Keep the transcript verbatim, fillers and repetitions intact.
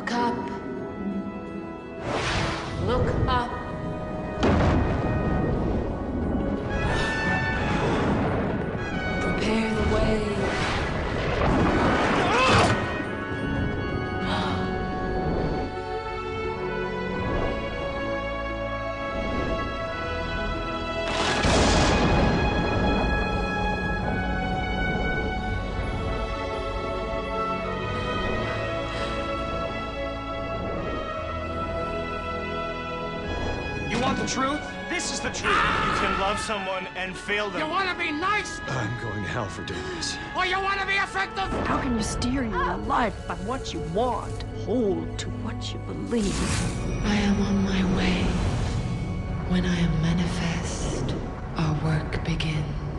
Look up. Look up. Prepare the way. You want the truth? This is the truth. You can love someone and fail them. You want to be nice, I'm going to hell for doing this. or you want to be effective? How can you steer your life by what you want? Hold to what you believe. I am on my way. When I am manifest, our work begins.